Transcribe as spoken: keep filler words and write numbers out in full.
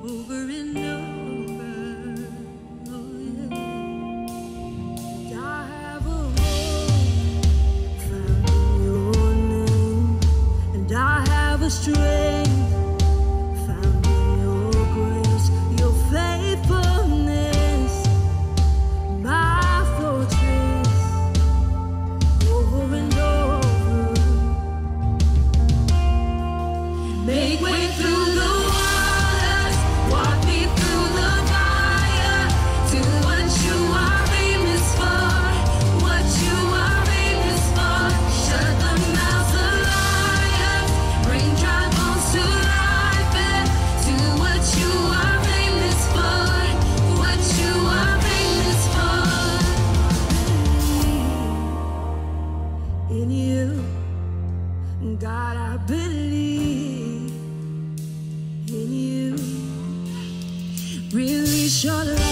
over and over. Oh, yeah. I have a hope found in your name, and I have a strength found in your grace, your faithfulness, my fortress, over and over. Make way through the waters, walk me through the fire, do what you are famous for, what you are famous for. Shut the mouths of liars, bring dry bones to life, and do what you are famous for, what you are famous for. In you, God, I believe in you. Release your light.